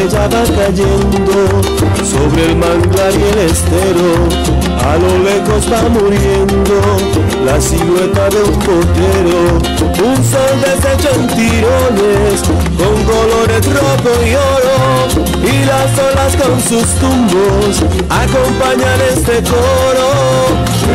estrella va cayendo sobre el manglar y el estero. A lo lejos va muriendo la silueta de un portero. Un sol deshecho en tirones con colores rojo y oro, y las olas con sus tumbos acompañan este coro.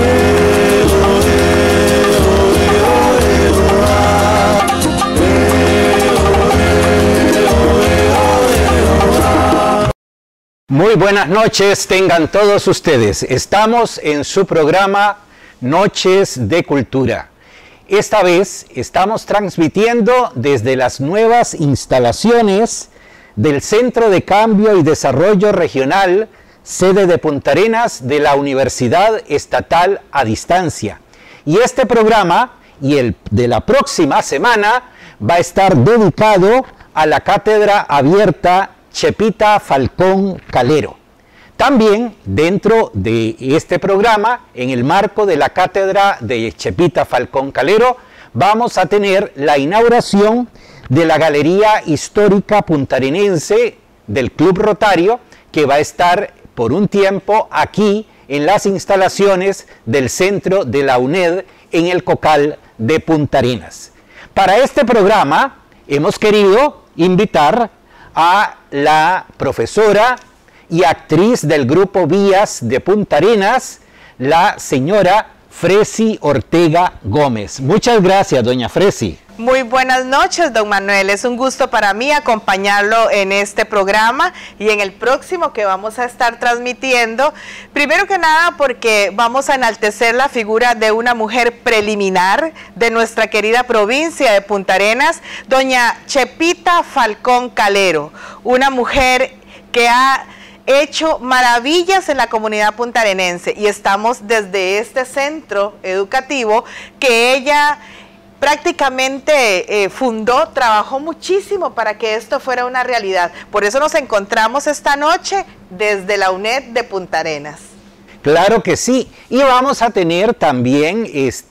Muy buenas noches tengan todos ustedes. Estamos en su programa Noches de Cultura. Esta vez estamos transmitiendo desde las nuevas instalaciones del Centro de Cambio y Desarrollo Regional, sede de Punta Arenas, de la Universidad Estatal a Distancia. Y este programa y el de la próxima semana va a estar dedicado a la Cátedra Abierta Chepita Falcón Calero. También dentro de este programa, en el marco de la Cátedra de Chepita Falcón Calero, vamos a tener la inauguración de la Galería Histórica Puntarenense del Club Rotario, que va a estar por un tiempo aquí en las instalaciones del centro de la UNED en el Cocal de Punta Arenas. Para este programa hemos querido invitar a la profesora y actriz del Grupo Vías de Punta Arenas, la señora Fresi Ortega Gómez. Muchas gracias, doña Fresi. Muy buenas noches, don Manuel. Es un gusto para mí acompañarlo en este programa y en el próximo que vamos a estar transmitiendo. Primero que nada porque vamos a enaltecer la figura de una mujer preliminar de nuestra querida provincia de Punta Arenas, doña Chepita Falcón Calero, una mujer que ha hecho maravillas en la comunidad puntarenense, y estamos desde este centro educativo que ella prácticamente fundó, trabajó muchísimo para que esto fuera una realidad. Por eso nos encontramos esta noche desde la UNED de Punta Arenas. Claro que sí, y vamos a tener también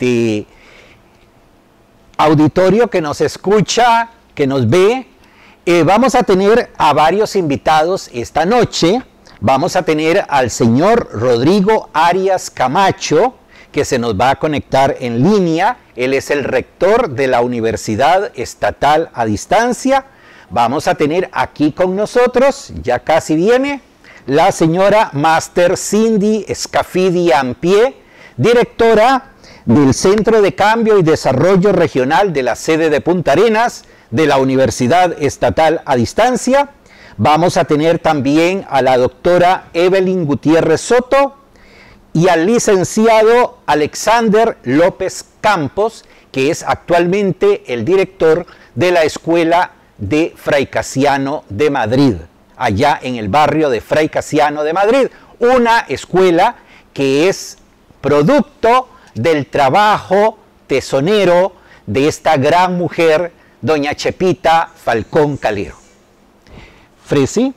auditorio que nos escucha, que nos ve. Vamos a tener a varios invitados esta noche. Vamos a tener al señor Rodrigo Arias Camacho, que se nos va a conectar en línea. Él es el rector de la Universidad Estatal a Distancia. Vamos a tener aquí con nosotros, ya casi viene, la señora Máster Cindy Scafidi Ampie, directora del Centro de Cambio y Desarrollo Regional de la sede de Punta Arenas, de la Universidad Estatal a Distancia. Vamos a tener también a la doctora Evelyn Gutiérrez Soto y al licenciado Alexander López Campos, que es actualmente el director de la Escuela de Fray Casiano de Madrid, allá en el barrio de Fray Casiano de Madrid, una escuela que es producto del trabajo tesonero de esta gran mujer, doña Chepita Falcón Calero. Fresi,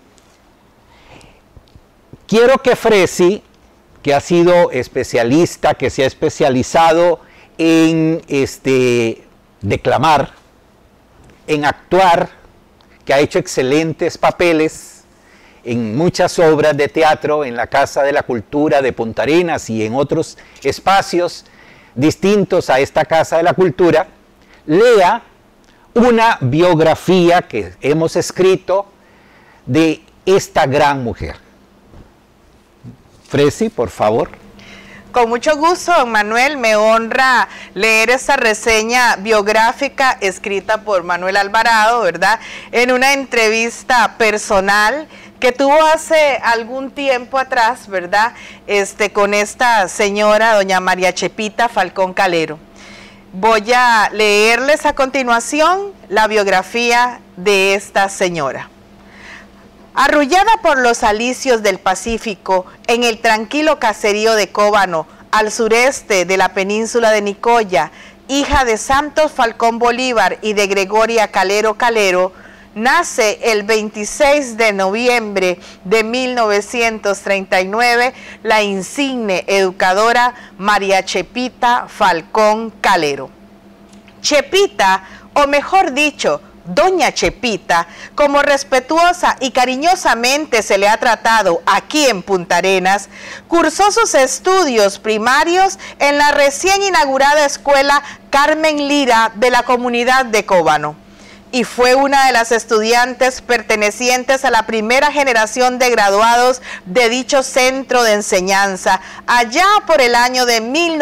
quiero que Fresi, que ha sido especialista, que se ha especializado en declamar, en actuar, que ha hecho excelentes papeles en muchas obras de teatro, en la Casa de la Cultura de Punta Arenas y en otros espacios distintos a esta Casa de la Cultura, lea una biografía que hemos escrito de esta gran mujer. Fresi, por favor. Con mucho gusto, don Manuel, me honra leer esta reseña biográfica escrita por Manuel Alvarado, ¿verdad? En una entrevista personal que tuvo hace algún tiempo atrás, ¿verdad? Con esta señora, doña María Chepita Falcón Calero. Voy a leerles a continuación la biografía de esta señora. Arrullada por los alicios del Pacífico, en el tranquilo caserío de Cóbano, al sureste de la península de Nicoya, hija de Santos Falcón Bolívar y de Gregoria Calero Calero, nace el 26 de noviembre de 1939 la insigne educadora María Chepita Falcón Calero. Chepita, o mejor dicho, Doña Chepita, como respetuosa y cariñosamente se le ha tratado aquí en Punta Arenas, cursó sus estudios primarios en la recién inaugurada escuela Carmen Lira de la comunidad de Cóbano, y fue una de las estudiantes pertenecientes a la primera generación de graduados de dicho centro de enseñanza, allá por el año de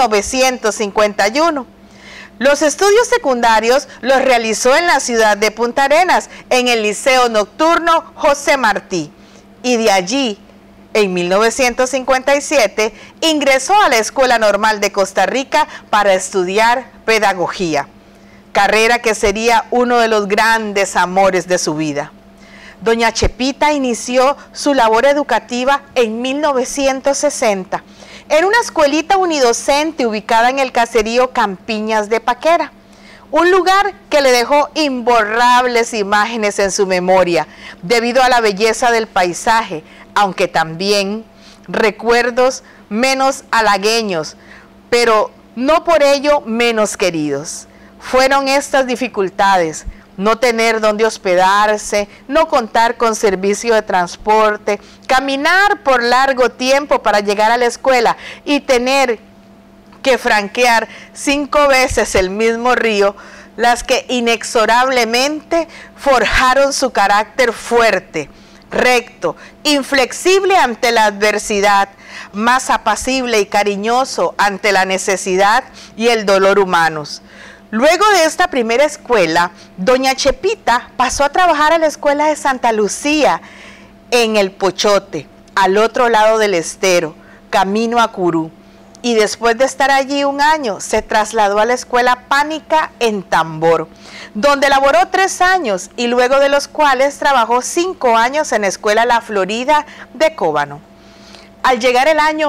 1951. Los estudios secundarios los realizó en la ciudad de Punta Arenas, en el Liceo Nocturno José Martí, y de allí, en 1957, ingresó a la Escuela Normal de Costa Rica para estudiar pedagogía, carrera que sería uno de los grandes amores de su vida. Doña Chepita inició su labor educativa en 1960 en una escuelita unidocente ubicada en el caserío Campiñas de Paquera, un lugar que le dejó imborrables imágenes en su memoria debido a la belleza del paisaje, aunque también recuerdos menos halagueños, pero no por ello menos queridos. Fueron estas dificultades: no tener dónde hospedarse, no contar con servicio de transporte, caminar por largo tiempo para llegar a la escuela y tener que franquear 5 veces el mismo río, las que inexorablemente forjaron su carácter fuerte, recto, inflexible ante la adversidad, más apacible y cariñoso ante la necesidad y el dolor humanos. Luego de esta primera escuela, doña Chepita pasó a trabajar a la escuela de Santa Lucía, en El Pochote, al otro lado del estero, camino a Curú. Y después de estar allí un año, se trasladó a la escuela Pánica en Tambor, donde laboró 3 años y luego de los cuales trabajó 5 años en la escuela La Florida de Cóbano. Al llegar el año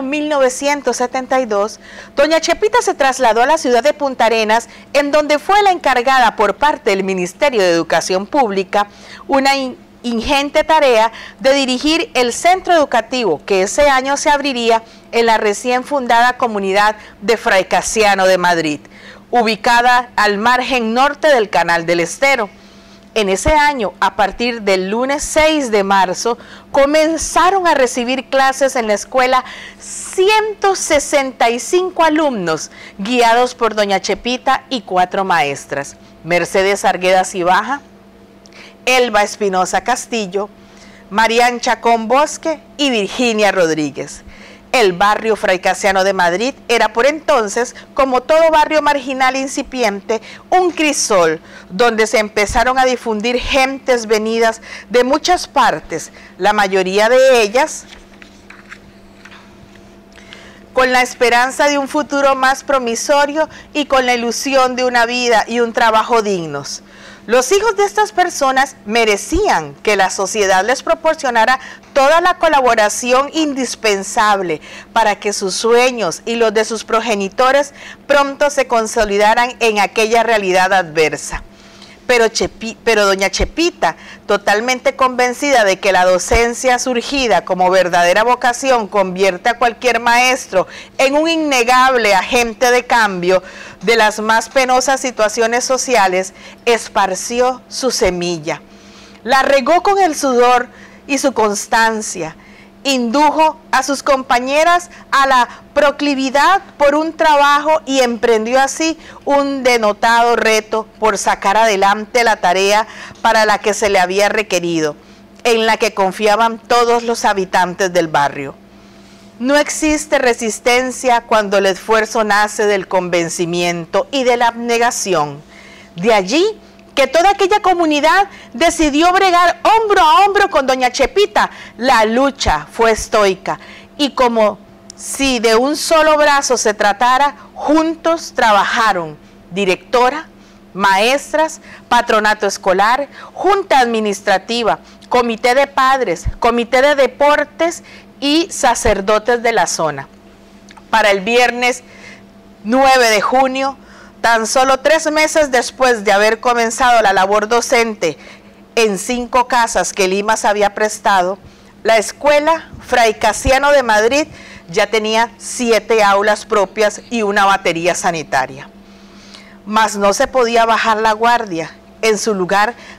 1972, doña Chepita se trasladó a la ciudad de Punta Arenas, en donde fue la encargada por parte del Ministerio de Educación Pública una ingente tarea de dirigir el centro educativo que ese año se abriría en la recién fundada comunidad de Fray Casiano de Madrid, ubicada al margen norte del Canal del Estero. En ese año, a partir del lunes 6 de marzo, comenzaron a recibir clases en la escuela 165 alumnos, guiados por doña Chepita y 4 maestras: Mercedes Argueda Cibaja, Elba Espinosa Castillo, Marián Chacón Bosque y Virginia Rodríguez. El barrio Fray Casiano de Madrid era por entonces, como todo barrio marginal incipiente, un crisol donde se empezaron a difundir gentes venidas de muchas partes, la mayoría de ellas con la esperanza de un futuro más promisorio y con la ilusión de una vida y un trabajo dignos. Los hijos de estas personas merecían que la sociedad les proporcionara toda la colaboración indispensable para que sus sueños y los de sus progenitores pronto se consolidaran en aquella realidad adversa. Pero doña Chepita, totalmente convencida de que la docencia surgida como verdadera vocación convierte a cualquier maestro en un innegable agente de cambio de las más penosas situaciones sociales, esparció su semilla. La regó con el sudor y su constancia. Indujo a sus compañeras a la proclividad por un trabajo y emprendió así un denotado reto por sacar adelante la tarea para la que se le había requerido, en la que confiaban todos los habitantes del barrio. No existe resistencia cuando el esfuerzo nace del convencimiento y de la abnegación. De allí que toda aquella comunidad decidió bregar hombro a hombro con doña Chepita. La lucha fue estoica y como si de un solo brazo se tratara, juntos trabajaron directora, maestras, patronato escolar, junta administrativa, comité de padres, comité de deportes y sacerdotes de la zona. Para el viernes 9 de junio, tan solo 3 meses después de haber comenzado la labor docente en 5 casas que Limas había prestado, la escuela Fray Casiano de Madrid ya tenía 7 aulas propias y una batería sanitaria. Mas no se podía bajar la guardia. En su lugar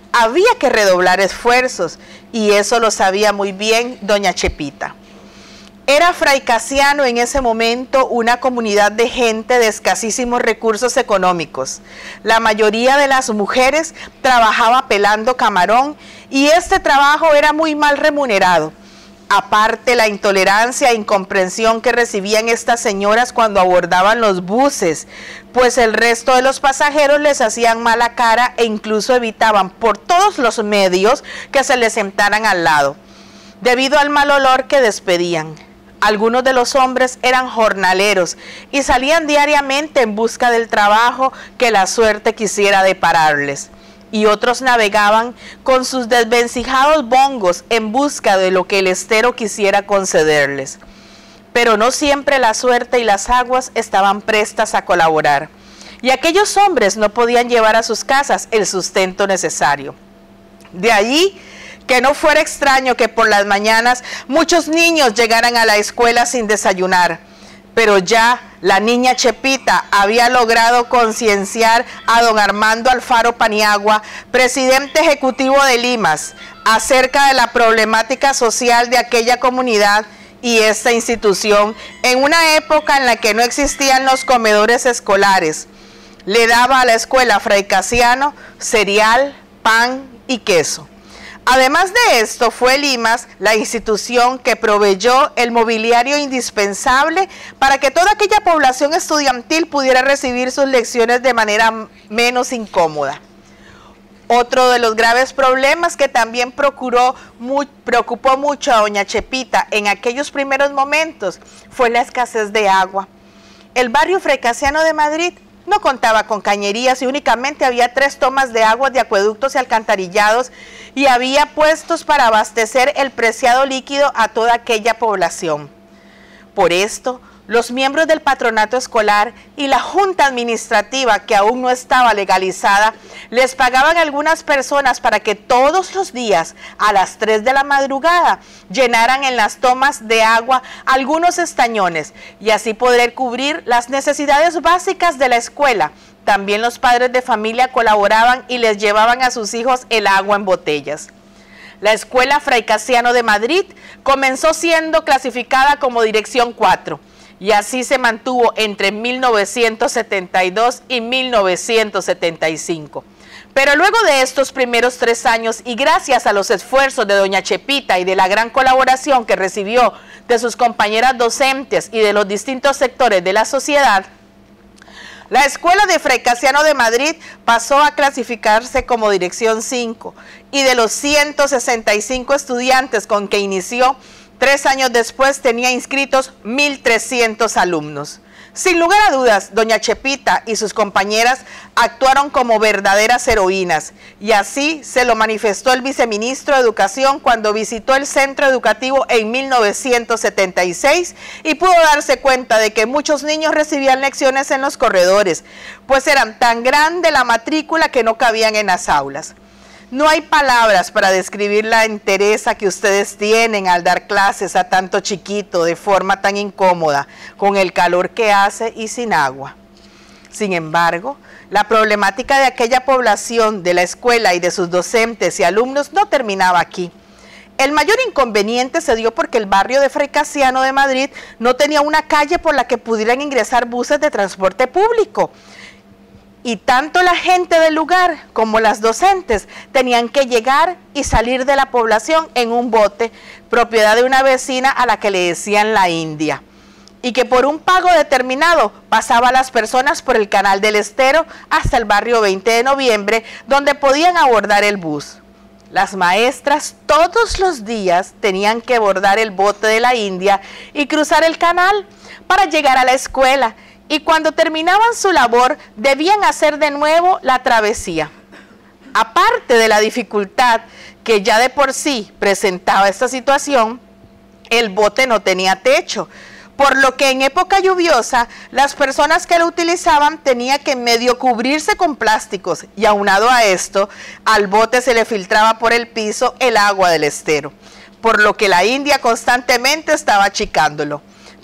había que redoblar esfuerzos, y eso lo sabía muy bien doña Chepita. Era Fray Casiano en ese momento una comunidad de gente de escasísimos recursos económicos. La mayoría de las mujeres trabajaba pelando camarón, y este trabajo era muy mal remunerado. Aparte, la intolerancia e incomprensión que recibían estas señoras cuando abordaban los buses, pues el resto de los pasajeros les hacían mala cara e incluso evitaban por todos los medios que se les sentaran al lado, debido al mal olor que despedían. Algunos de los hombres eran jornaleros y salían diariamente en busca del trabajo que la suerte quisiera depararles, y otros navegaban con sus desvencijados bongos en busca de lo que el estero quisiera concederles. Pero no siempre la suerte y las aguas estaban prestas a colaborar, y aquellos hombres no podían llevar a sus casas el sustento necesario. De allí que no fuera extraño que por las mañanas muchos niños llegaran a la escuela sin desayunar, pero ya la niña Chepita había logrado concienciar a don Armando Alfaro Paniagua, presidente ejecutivo de Limas, acerca de la problemática social de aquella comunidad y esta institución en una época en la que no existían los comedores escolares. Le daba a la escuela Fray Casiano cereal, pan y queso. Además de esto, fue Limas la institución que proveyó el mobiliario indispensable para que toda aquella población estudiantil pudiera recibir sus lecciones de manera menos incómoda. Otro de los graves problemas que también preocupó mucho a doña Chepita en aquellos primeros momentos fue la escasez de agua. El barrio Fray Casiano de Madrid no contaba con cañerías y únicamente había 3 tomas de agua de acueductos y alcantarillados, y había puestos para abastecer el preciado líquido a toda aquella población. Por esto, los miembros del patronato escolar y la junta administrativa, que aún no estaba legalizada, les pagaban a algunas personas para que todos los días a las 3 de la madrugada llenaran en las tomas de agua algunos estañones y así poder cubrir las necesidades básicas de la escuela. También los padres de familia colaboraban y les llevaban a sus hijos el agua en botellas. La escuela Fray Casiano de Madrid comenzó siendo clasificada como Dirección 4. Y así se mantuvo entre 1972 y 1975. Pero luego de estos primeros 3 años, y gracias a los esfuerzos de doña Chepita y de la gran colaboración que recibió de sus compañeras docentes y de los distintos sectores de la sociedad, la escuela de Fray Casiano de Madrid pasó a clasificarse como Dirección 5, y de los 165 estudiantes con que inició, 3 años después tenía inscritos 1.300 alumnos. Sin lugar a dudas, doña Chepita y sus compañeras actuaron como verdaderas heroínas, y así se lo manifestó el viceministro de Educación cuando visitó el centro educativo en 1976 y pudo darse cuenta de que muchos niños recibían lecciones en los corredores, pues eran tan grande la matrícula que no cabían en las aulas. No hay palabras para describir la entereza que ustedes tienen al dar clases a tanto chiquito de forma tan incómoda, con el calor que hace y sin agua. Sin embargo, la problemática de aquella población, de la escuela y de sus docentes y alumnos no terminaba aquí. El mayor inconveniente se dio porque el barrio de Fray Casiano de Madrid no tenía una calle por la que pudieran ingresar buses de transporte público. Y tanto la gente del lugar como las docentes tenían que llegar y salir de la población en un bote, propiedad de una vecina a la que le decían la India, y que por un pago determinado pasaba a las personas por el canal del Estero hasta el barrio 20 de noviembre, donde podían abordar el bus. Las maestras todos los días tenían que abordar el bote de la India y cruzar el canal para llegar a la escuela, y cuando terminaban su labor debían hacer de nuevo la travesía. Aparte de la dificultad que ya de por sí presentaba esta situación, el bote no tenía techo, por lo que en época lluviosa las personas que lo utilizaban tenían que medio cubrirse con plásticos, y aunado a esto, al bote se le filtraba por el piso el agua del estero, por lo que la India constantemente estaba achicándolo.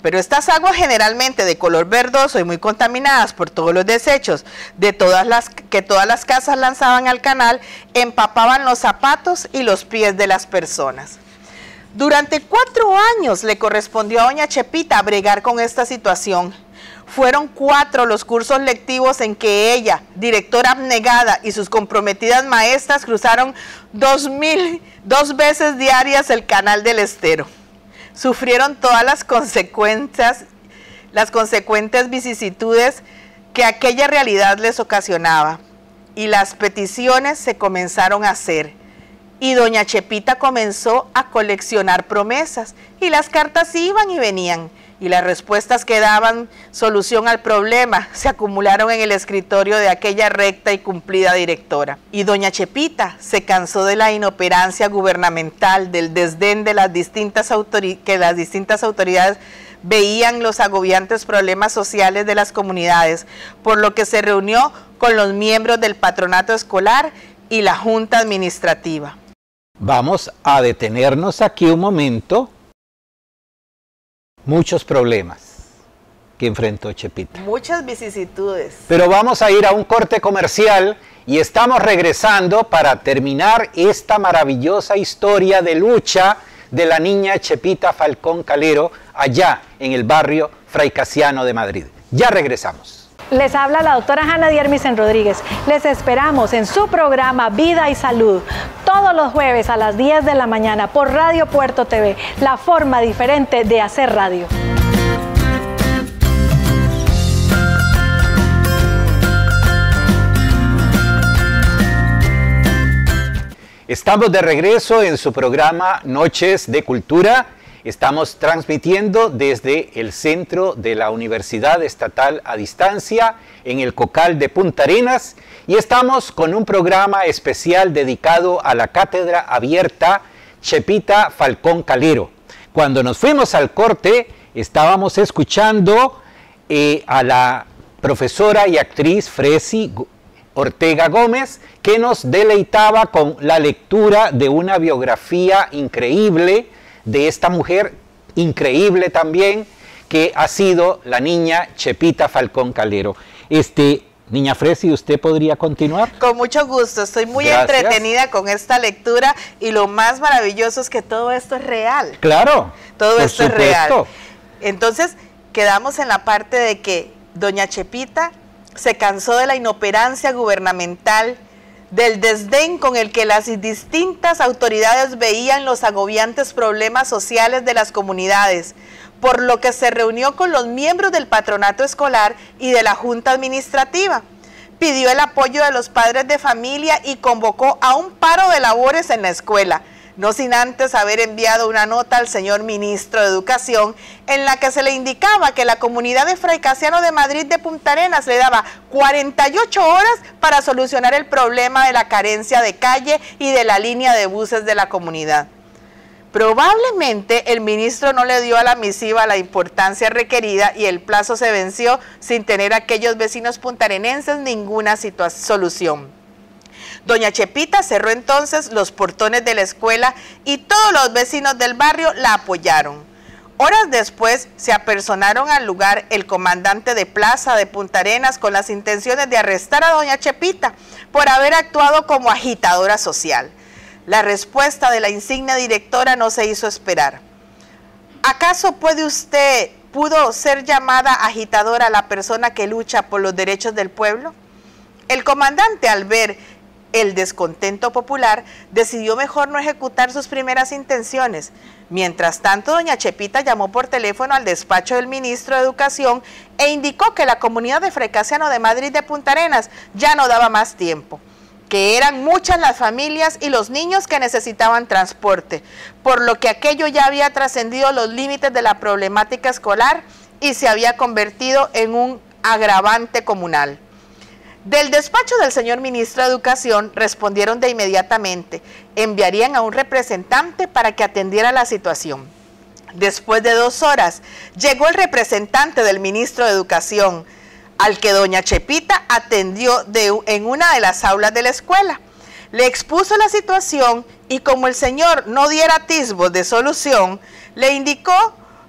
pero estas aguas generalmente de color verdoso y muy contaminadas por todos los desechos que todas las casas lanzaban al canal, empapaban los zapatos y los pies de las personas. Durante 4 años le correspondió a doña Chepita bregar con esta situación. Fueron 4 los cursos lectivos en que ella, directora abnegada, y sus comprometidas maestras cruzaron 2 veces diarias el canal del Estero. Sufrieron todas las consecuentes vicisitudes que aquella realidad les ocasionaba, y las peticiones se comenzaron a hacer. Y doña Chepita comenzó a coleccionar promesas, y las cartas iban y venían, y las respuestas que daban solución al problema se acumularon en el escritorio de aquella recta y cumplida directora. Y doña Chepita se cansó de la inoperancia gubernamental, del desdén de las distintas autoridades veían los agobiantes problemas sociales de las comunidades, por lo que se reunió con los miembros del patronato escolar y la junta administrativa. Vamos a detenernos aquí un momento. Muchos problemas que enfrentó Chepita. Muchas vicisitudes. Pero vamos a ir a un corte comercial y estamos regresando para terminar esta maravillosa historia de lucha de la niña Chepita Falcón Calero allá en el barrio Fray Casiano de Madrid. Ya regresamos. Les habla la doctora Hanna Diermisen Rodríguez. Les esperamos en su programa Vida y Salud todos los jueves a las 10 de la mañana por Radio Puerto TV, la forma diferente de hacer radio. Estamos de regreso en su programa Noches de Cultura. Estamos transmitiendo desde el centro de la Universidad Estatal a Distancia, en el Cocal de Punta Arenas, y estamos con un programa especial dedicado a la Cátedra Abierta Chepita Falcón Calero. Cuando nos fuimos al corte, estábamos escuchando a la profesora y actriz Fresi Ortega Gómez, que nos deleitaba con la lectura de una biografía increíble de esta mujer increíble también, que ha sido la niña Chepita Falcón Calero. Niña Fresi, ¿usted podría continuar? Con mucho gusto, estoy muy Gracias. Entretenida con esta lectura, y lo más maravilloso es que todo esto es real. Claro. Todo esto supuesto. es real. Entonces, quedamos en la parte de que doña Chepita se cansó de la inoperancia gubernamental, del desdén con el que las distintas autoridades veían los agobiantes problemas sociales de las comunidades, por lo que se reunió con los miembros del patronato escolar y de la junta administrativa. Pidió el apoyo de los padres de familia y convocó a un paro de labores en la escuela, no sin antes haber enviado una nota al señor ministro de Educación en la que se le indicaba que la comunidad de Fray Casiano de Madrid de Punta Arenas le daba 48 horas para solucionar el problema de la carencia de calle y de la línea de buses de la comunidad. Probablemente el ministro no le dio a la misiva la importancia requerida y el plazo se venció sin tener a aquellos vecinos puntarenenses ninguna solución. Doña Chepita cerró entonces los portones de la escuela y todos los vecinos del barrio la apoyaron. Horas después se apersonaron al lugar el comandante de plaza de Punta Arenas con las intenciones de arrestar a doña Chepita por haber actuado como agitadora social. La respuesta de la insigne directora no se hizo esperar. ¿Acaso pudo ser llamada agitadora la persona que lucha por los derechos del pueblo? El comandante, al ver el descontento popular, decidió mejor no ejecutar sus primeras intenciones. Mientras tanto, doña Chepita llamó por teléfono al despacho del ministro de Educación e indicó que la comunidad de Fray Casiano de Madrid de Punta Arenas ya no daba más tiempo, que eran muchas las familias y los niños que necesitaban transporte, por lo que aquello ya había trascendido los límites de la problemática escolar y se había convertido en un agravante comunal. Del despacho del señor ministro de Educación respondieron de inmediatamente, enviarían a un representante para que atendiera la situación. Después de 2 horas, llegó el representante del ministro de Educación, al que doña Chepita atendió en una de las aulas de la escuela. Le expuso la situación y como el señor no diera atisbos de solución, le indicó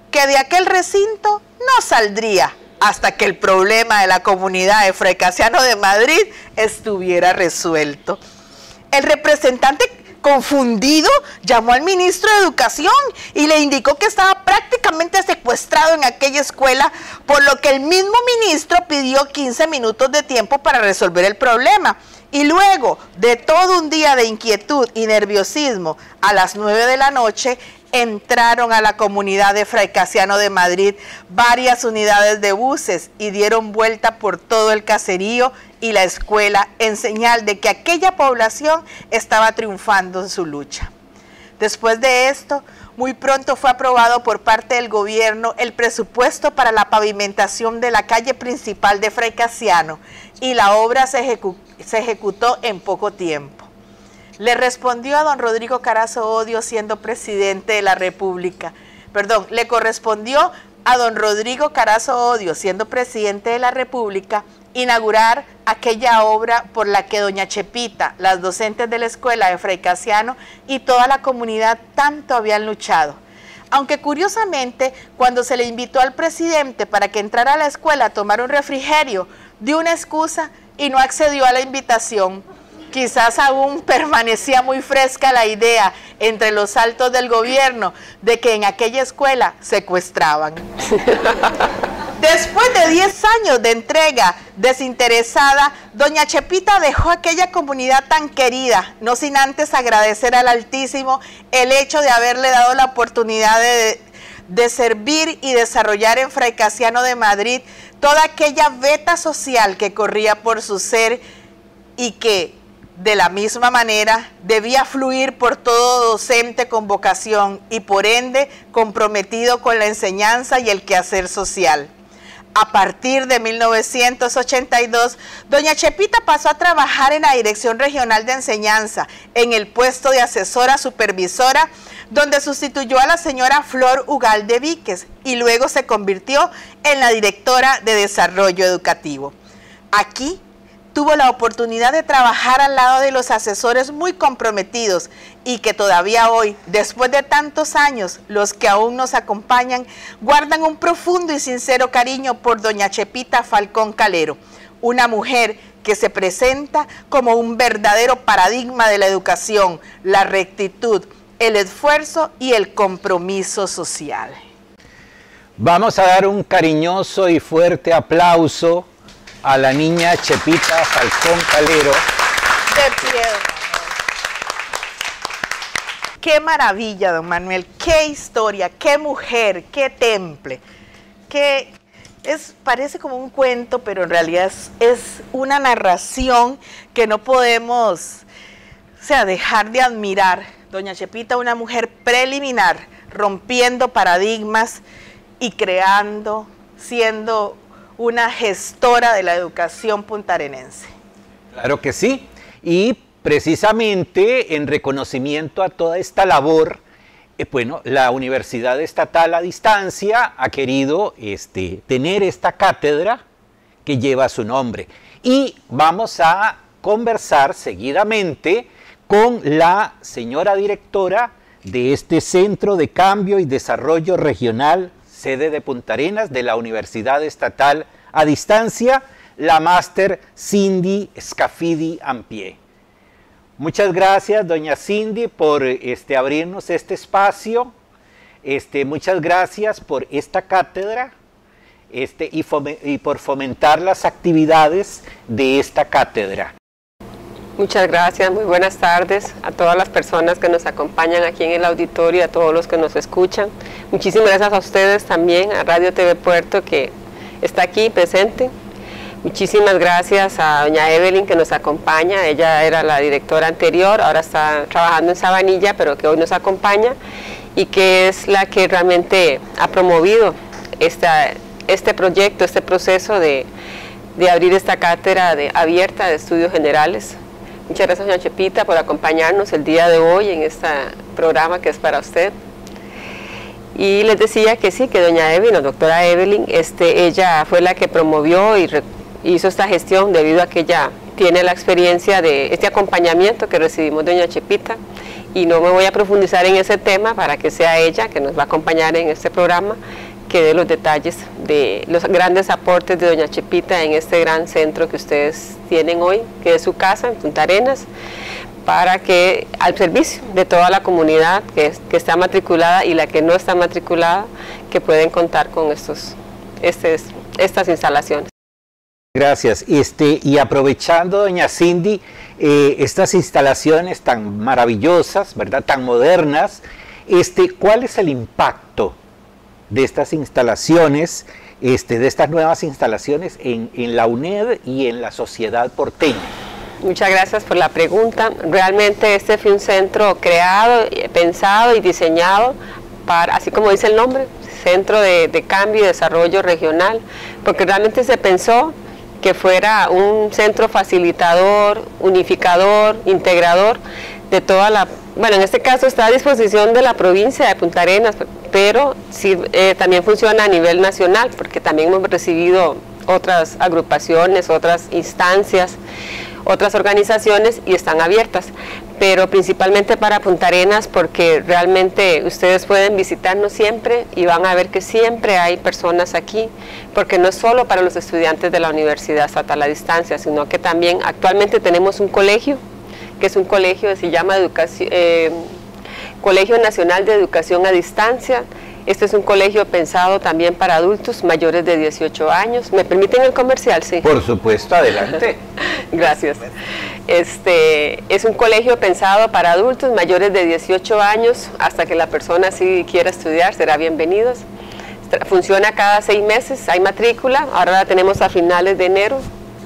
que de aquel recinto no saldría hasta que el problema de la comunidad de Fray Casiano de Madrid estuviera resuelto. El representante, confundido, llamó al ministro de Educación y le indicó que estaba prácticamente secuestrado en aquella escuela, por lo que el mismo ministro pidió 15 minutos de tiempo para resolver el problema. Y luego de todo un día de inquietud y nerviosismo, a las 9 de la noche, entraron a la comunidad de Fray Casiano de Madrid varias unidades de buses y dieron vuelta por todo el caserío y la escuela en señal de que aquella población estaba triunfando en su lucha. Después de esto, muy pronto fue aprobado por parte del gobierno el presupuesto para la pavimentación de la calle principal de Fray Casiano y la obra se ejecutó en poco tiempo. Le respondió a don Rodrigo Carazo Odio siendo presidente de la República. Le correspondió a don Rodrigo Carazo Odio siendo presidente de la República inaugurar aquella obra por la que doña Chepita, las docentes de la escuela de Fray Casiano y toda la comunidad tanto habían luchado. Aunque curiosamente, cuando se le invitó al presidente para que entrara a la escuela a tomar un refrigerio, dio una excusa y no accedió a la invitación. Quizás aún permanecía muy fresca la idea entre los altos del gobierno de que en aquella escuela secuestraban. Después de 10 años de entrega desinteresada, doña Chepita dejó aquella comunidad tan querida, no sin antes agradecer al Altísimo el hecho de haberle dado la oportunidad de servir y desarrollar en Fray Casiano de Madrid toda aquella veta social que corría por su ser y que de la misma manera debía fluir por todo docente con vocación y por ende comprometido con la enseñanza y el quehacer social. A partir de 1982, doña Chepita pasó a trabajar en la Dirección Regional de Enseñanza, en el puesto de asesora supervisora, donde sustituyó a la señora Flor Ugalde Víquez y luego se convirtió en la directora de Desarrollo Educativo. Aquí tuvo la oportunidad de trabajar al lado de los asesores muy comprometidos y que todavía hoy, después de tantos años, los que aún nos acompañan, guardan un profundo y sincero cariño por doña Chepita Falcón Calero, una mujer que se presenta como un verdadero paradigma de la educación, la rectitud, el esfuerzo y el compromiso social. Vamos a dar un cariñoso y fuerte aplauso a la niña Chepita Falcón Calero. De pie, don Manuel. Qué maravilla, don Manuel, qué historia, qué mujer, qué temple, parece como un cuento, pero en realidad es una narración que no podemos, dejar de admirar. Doña Chepita, una mujer preliminar, rompiendo paradigmas y creando, siendo una gestora de la educación puntarenense. Claro que sí, y precisamente en reconocimiento a toda esta labor, la Universidad Estatal a Distancia ha querido tener esta cátedra que lleva su nombre. Y vamos a conversar seguidamente con la señora directora de este Centro de Cambio y Desarrollo Regional, sede de Punta Arenas, de la Universidad Estatal a Distancia, la máster Cindy Scafidi Ampie. Muchas gracias, doña Cindy, por abrirnos este espacio. Muchas gracias por esta cátedra y por fomentar las actividades de esta cátedra. Muchas gracias, muy buenas tardes a todas las personas que nos acompañan aquí en el auditorio y a todos los que nos escuchan. Muchísimas gracias a ustedes también, a Radio TV Puerto que está aquí presente. Muchísimas gracias a doña Evelyn que nos acompaña, ella era la directora anterior, ahora está trabajando en Sabanilla, pero que hoy nos acompaña y que es la que realmente ha promovido este proyecto, este proceso de abrir esta cátedra abierta de estudios generales. Muchas gracias, doña Chepita, por acompañarnos el día de hoy en este programa que es para usted. Y les decía que sí, que doña Evelyn, la doctora Evelyn, ella fue la que promovió y hizo esta gestión debido a que ella tiene la experiencia de este acompañamiento que recibimos de doña Chepita y no me voy a profundizar en ese tema para que sea ella, que nos va a acompañar en este programa, que dé los detalles de los grandes aportes de doña Chepita en este gran centro que ustedes tienen hoy, que es su casa en Punta Arenas, para que al servicio de toda la comunidad que está matriculada y la que no está matriculada, que pueden contar con estas instalaciones. Gracias. Y aprovechando, doña Cindy, estas instalaciones tan maravillosas, ¿verdad?, tan modernas, ¿cuál es el impacto de estas instalaciones, de estas nuevas instalaciones en la UNED y en la sociedad porteña? Muchas gracias por la pregunta. Realmente este fue un centro creado, pensado y diseñado para, así como dice el nombre, Centro de Cambio y Desarrollo Regional, porque realmente se pensó que fuera un centro facilitador, unificador, integrador de toda la... Bueno, en este caso está a disposición de la provincia de Punta Arenas, pero sí, también funciona a nivel nacional, porque también hemos recibido otras agrupaciones, otras instancias, otras organizaciones y están abiertas, pero principalmente para Punta Arenas, porque realmente ustedes pueden visitarnos siempre y van a ver que siempre hay personas aquí, porque no es solo para los estudiantes de la Universidad Estatal a Distancia, sino que también actualmente tenemos un colegio, que es un colegio que se llama Colegio Nacional de Educación a Distancia. Este es un colegio pensado también para adultos mayores de 18 años. ¿Me permiten el comercial? Sí. Por supuesto, adelante. Gracias. Es un colegio pensado para adultos mayores de 18 años, hasta que la persona si quiera estudiar, será bienvenidos. Funciona cada 6 meses, hay matrícula, ahora la tenemos a finales de enero.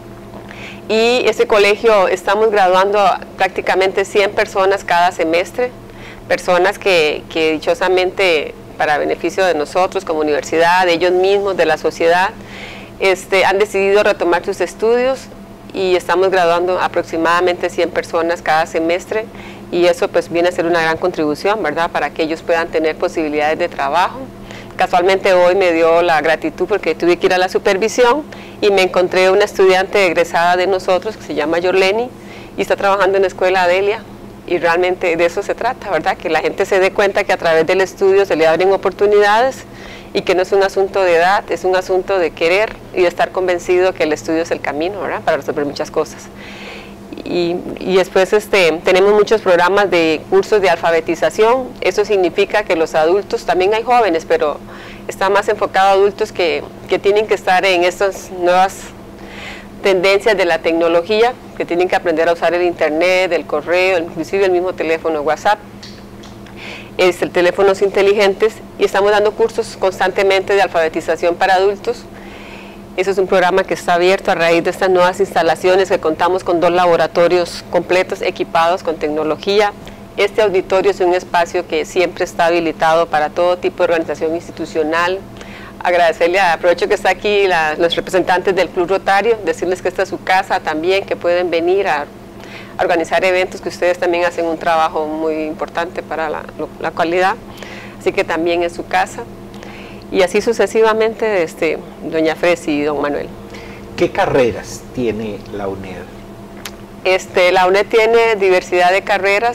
Y ese colegio estamos graduando prácticamente 100 personas cada semestre, personas que dichosamente, para beneficio de nosotros como universidad, de ellos mismos, de la sociedad, han decidido retomar sus estudios y estamos graduando aproximadamente 100 personas cada semestre y eso pues viene a ser una gran contribución, ¿verdad?, para que ellos puedan tener posibilidades de trabajo. Casualmente hoy me dio la gratitud porque tuve que ir a la supervisión y me encontré una estudiante egresada de nosotros que se llama Yorleni y está trabajando en la escuela Adelia. Y realmente de eso se trata, ¿verdad? Que la gente se dé cuenta que a través del estudio se le abren oportunidades y que no es un asunto de edad, es un asunto de querer y de estar convencido que el estudio es el camino, ¿verdad?, para resolver muchas cosas. Y después tenemos muchos programas de cursos de alfabetización. Eso significa que los adultos, también hay jóvenes, pero está más enfocado a adultos que tienen que estar en estas nuevas tendencias de la tecnología, que tienen que aprender a usar el internet, el correo, inclusive el mismo teléfono WhatsApp, teléfonos inteligentes, y estamos dando cursos constantemente de alfabetización para adultos. Eso es un programa que está abierto a raíz de estas nuevas instalaciones, que contamos con 2 laboratorios completos equipados con tecnología. Este auditorio es un espacio que siempre está habilitado para todo tipo de organización institucional. Agradecerle, aprovecho que está aquí los representantes del Club Rotario, decirles que esta es su casa también, que pueden venir a organizar eventos, que ustedes también hacen un trabajo muy importante para la calidad, así que también es su casa. Y así sucesivamente, doña Fresi y don Manuel. ¿Qué carreras tiene la UNED? La UNED tiene diversidad de carreras.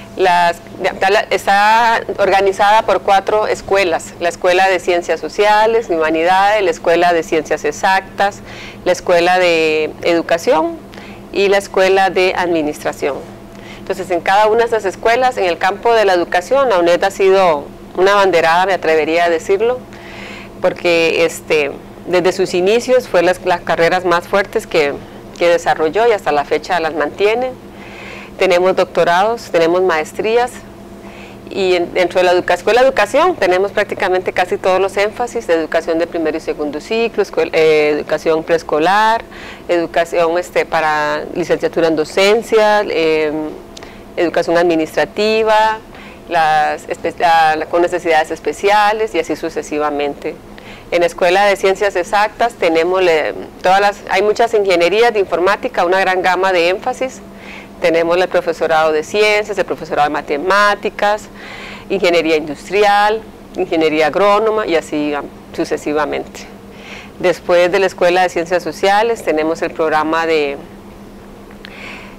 Está organizada por 4 escuelas: la Escuela de Ciencias Sociales y Humanidades, la Escuela de Ciencias Exactas, la Escuela de Educación y la Escuela de Administración. Entonces, en cada una de esas escuelas, en el campo de la educación, la UNED ha sido una abanderada, me atrevería a decirlo, porque desde sus inicios fue las carreras más fuertes que desarrolló y hasta la fecha las mantiene. Tenemos doctorados, tenemos maestrías y dentro de la Escuela de Educación tenemos prácticamente casi todos los énfasis de educación de primero y segundo ciclo, educación preescolar, educación para licenciatura en docencia, educación administrativa, con necesidades especiales y así sucesivamente. En la Escuela de Ciencias Exactas tenemos hay muchas ingenierías de informática, una gran gama de énfasis. Tenemos el profesorado de ciencias, el profesorado de matemáticas, ingeniería industrial, ingeniería agrónoma y así sucesivamente. Después de la Escuela de Ciencias Sociales tenemos el programa de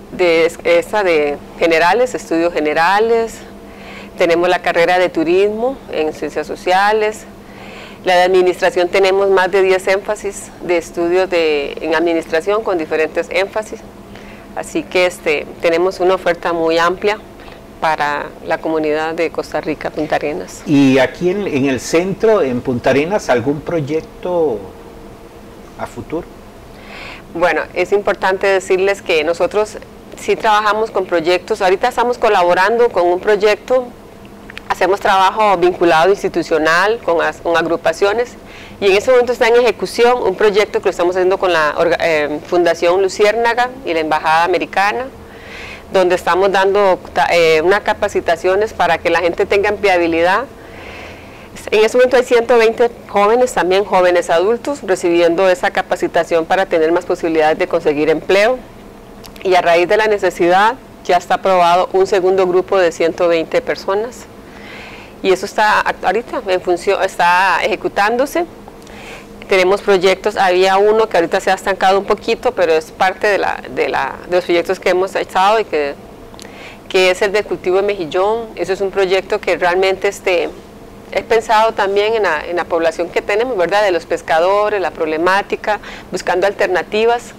de generales, estudios generales. Tenemos la carrera de turismo en ciencias sociales. La de administración tenemos más de 10 énfasis de estudios en administración con diferentes énfasis. Así que tenemos una oferta muy amplia para la comunidad de Costa Rica, Punta Arenas. ¿Y aquí en el centro, en Punta Arenas, algún proyecto a futuro? Bueno, es importante decirles que nosotros sí trabajamos con proyectos. Ahorita estamos colaborando con un proyecto, hacemos trabajo vinculado institucional con agrupaciones, y en este momento está en ejecución un proyecto que lo estamos haciendo con la Fundación Luciérnaga y la Embajada Americana, donde estamos dando unas capacitaciones para que la gente tenga empleabilidad. En este momento hay 120 jóvenes, también jóvenes adultos, recibiendo esa capacitación para tener más posibilidades de conseguir empleo, y a raíz de la necesidad ya está aprobado un segundo grupo de 120 personas, y eso está ahorita en función, está ejecutándose. Tenemos proyectos, había uno que ahorita se ha estancado un poquito, pero es parte de los proyectos que hemos echado, y que es el del cultivo de mejillón. Eso es un proyecto que realmente es pensado también en la población que tenemos, ¿verdad? De los pescadores, la problemática, buscando alternativas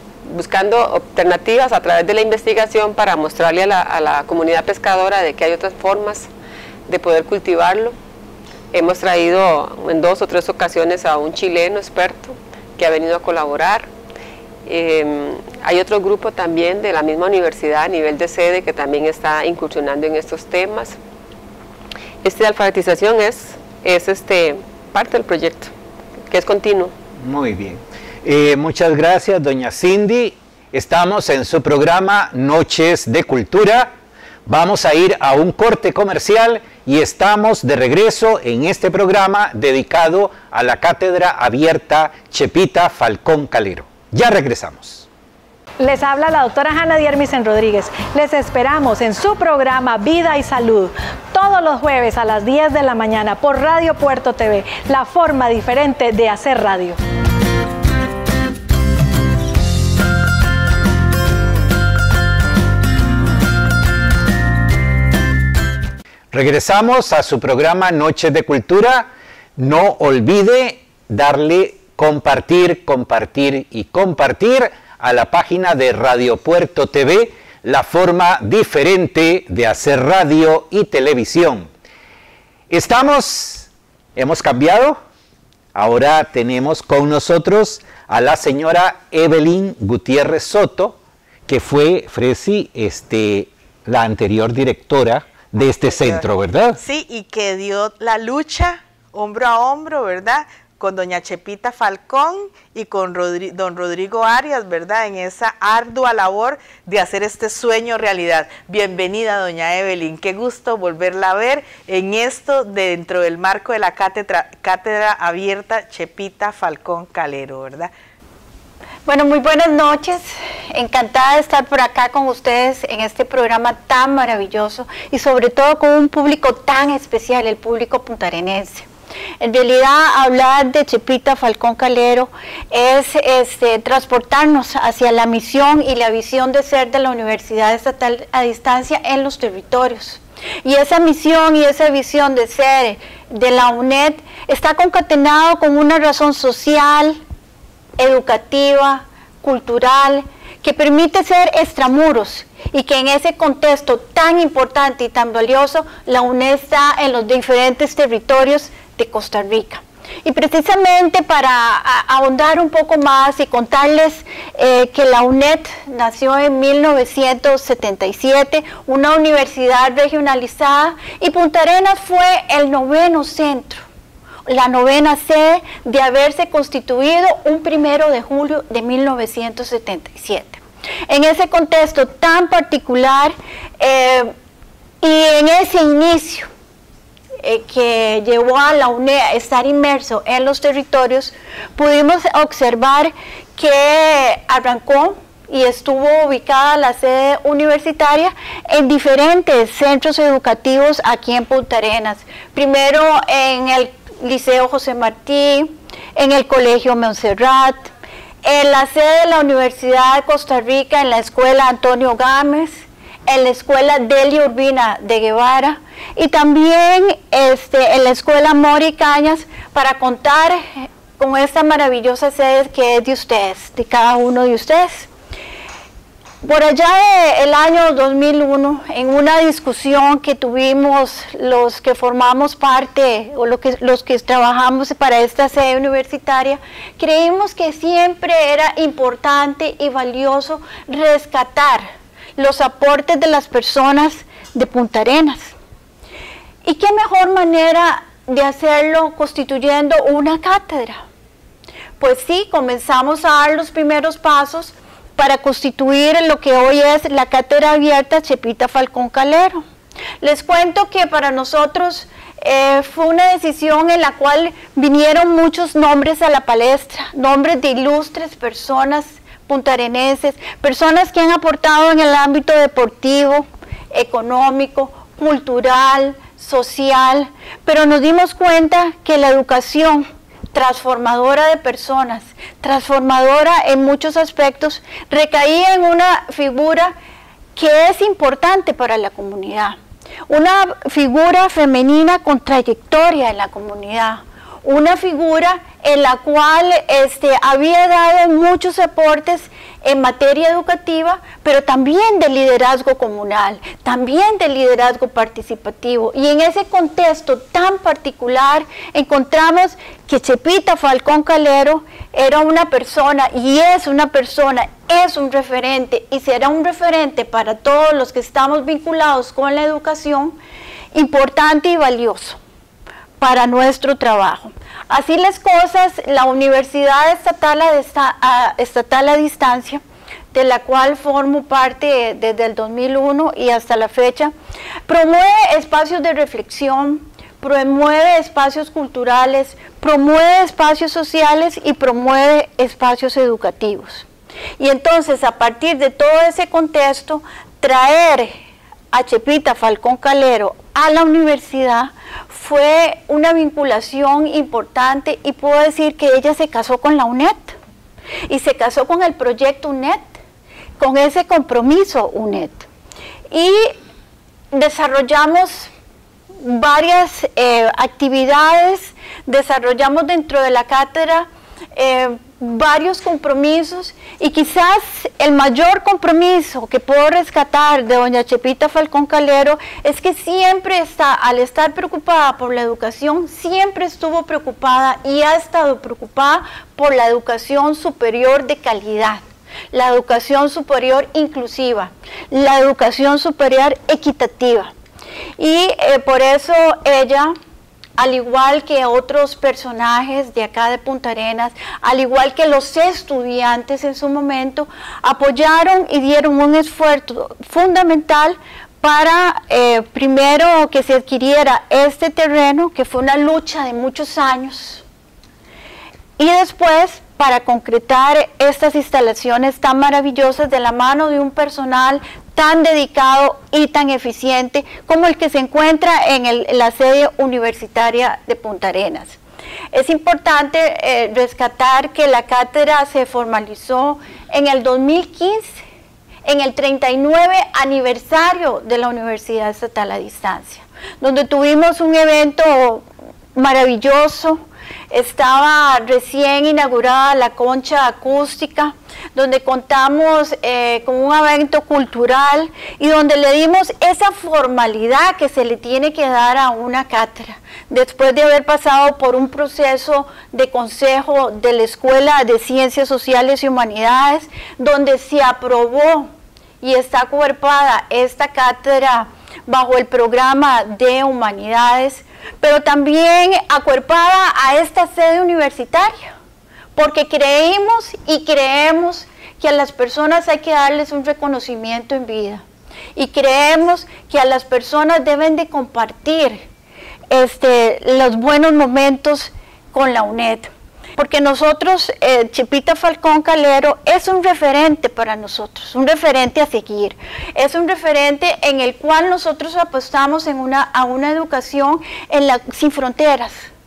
a través de la investigación para mostrarle a la comunidad pescadora de que hay otras formas de poder cultivarlo. Hemos traído en 2 o 3 ocasiones a un chileno experto que ha venido a colaborar. Hay otro grupo también de la misma universidad a nivel de sede que también está incursionando en estos temas. De alfabetización es parte del proyecto, que es continuo. Muy bien. Muchas gracias, doña Cindy. Estamos en su programa Noches de Cultura. Vamos a ir a un corte comercial y estamos de regreso en este programa dedicado a la Cátedra Abierta Chepita Falcón Calero. Ya regresamos. Les habla la doctora Hanna Diermisen Rodríguez. Les esperamos en su programa Vida y Salud todos los jueves a las 10 de la mañana por Radio Puerto TV, la forma diferente de hacer radio. Regresamos a su programa Noches de Cultura. No olvide darle compartir, compartir y compartir a la página de Radio Puerto TV, la forma diferente de hacer radio y televisión. Hemos cambiado. Ahora tenemos con nosotros a la señora Evelyn Gutiérrez Soto, que fue, Fresi, la anterior directora de este centro, ¿verdad? Sí, y que dio la lucha hombro a hombro, ¿verdad?, con doña Chepita Falcón y con don Rodrigo Arias, ¿verdad?, en esa ardua labor de hacer este sueño realidad. Bienvenida, doña Evelyn, qué gusto volverla a ver en esto dentro del marco de la Cátedra Abierta Chepita Falcón Calero, ¿verdad? Bueno, muy buenas noches, encantada de estar por acá con ustedes en este programa tan maravilloso y sobre todo con un público tan especial, el público puntarenense. En realidad, hablar de Chepita Falcón Calero es transportarnos hacia la misión y la visión de ser de la Universidad Estatal a Distancia en los territorios. Y esa misión y esa visión de ser de la UNED está concatenado con una razón social, educativa, cultural, que permite ser extramuros, y que en ese contexto tan importante y tan valioso, la UNED está en los diferentes territorios de Costa Rica. Y precisamente para ahondar un poco más y contarles que la UNED nació en 1977, una universidad regionalizada, y Punta Arenas fue el 9º centro, la 9ª sede de haberse constituido un 1 de julio de 1977. En ese contexto tan particular y en ese inicio que llevó a la UNED a estar inmerso en los territorios, pudimos observar que arrancó y estuvo ubicada la sede universitaria en diferentes centros educativos aquí en Punta Arenas. Primero en el Liceo José Martí, en el Colegio Montserrat, en la sede de la Universidad de Costa Rica, en la Escuela Antonio Gámez, en la Escuela Delia Urbina de Guevara y también en la Escuela Mori Cañas, para contar con esta maravillosa sede que es de ustedes, de cada uno de ustedes. Por allá del año 2001, en una discusión que tuvimos los que formamos parte o los que trabajamos para esta sede universitaria, creímos que siempre era importante y valioso rescatar los aportes de las personas de Punta Arenas. ¿Y qué mejor manera de hacerlo constituyendo una cátedra? Pues sí, comenzamos a dar los primeros pasos para constituir lo que hoy es la Cátedra Abierta Chepita Falcón Calero. Les cuento que para nosotros fue una decisión en la cual vinieron muchos nombres a la palestra, nombres de ilustres personas puntarenenses, personas que han aportado en el ámbito deportivo, económico, cultural, social, pero nos dimos cuenta que la educación transformadora de personas, transformadora en muchos aspectos, recaía en una figura que es importante para la comunidad, una figura femenina con trayectoria en la comunidad, una figura en la cual había dado muchos aportes en materia educativa, pero también de liderazgo comunal, también de liderazgo participativo. Y en ese contexto tan particular encontramos que Chepita Falcón Calero era una persona, y es una persona, es un referente, y será un referente para todos los que estamos vinculados con la educación, importante y valioso para nuestro trabajo. Así las cosas, la Universidad Estatal a Distancia, de la cual formo parte desde el 2001 y hasta la fecha, promueve espacios de reflexión, promueve espacios culturales, promueve espacios sociales y promueve espacios educativos. Y entonces, a partir de todo ese contexto, traer a Chepita Falcón Calero a la universidad fue una vinculación importante, y puedo decir que ella se casó con la UNED y se casó con el proyecto UNED, con ese compromiso UNED, y desarrollamos varias actividades, desarrollamos dentro de la cátedra varios compromisos, y quizás el mayor compromiso que puedo rescatar de doña Chepita Falcón Calero es que siempre al estar preocupada por la educación, siempre estuvo preocupada y ha estado preocupada por la educación superior de calidad, la educación superior inclusiva, la educación superior equitativa. Y por eso ella, al igual que otros personajes de acá de Punta Arenas, al igual que los estudiantes en su momento, apoyaron y dieron un esfuerzo fundamental para, primero, que se adquiriera este terreno, que fue una lucha de muchos años, y después para concretar estas instalaciones tan maravillosas de la mano de un personal tan dedicado y tan eficiente como el que se encuentra en la sede universitaria de Punta Arenas. Es importante rescatar que la cátedra se formalizó en el 2015, en el 39 aniversario de la Universidad Estatal a Distancia, donde tuvimos un evento maravilloso. Estaba recién inaugurada la concha acústica, donde contamos con un evento cultural y donde le dimos esa formalidad que se le tiene que dar a una cátedra, después de haber pasado por un proceso de consejo de la Escuela de Ciencias Sociales y Humanidades, donde se aprobó y está acuerpada esta cátedra bajo el programa de Humanidades, pero también acuerpada a esta sede universitaria, porque creímos y creemos que a las personas hay que darles un reconocimiento en vida, y creemos que a las personas deben de compartir los buenos momentos con la UNED, porque nosotros, Chepita Falcón Calero es un referente para nosotros, un referente a seguir, es un referente en el cual nosotros apostamos a una educación sin fronteras,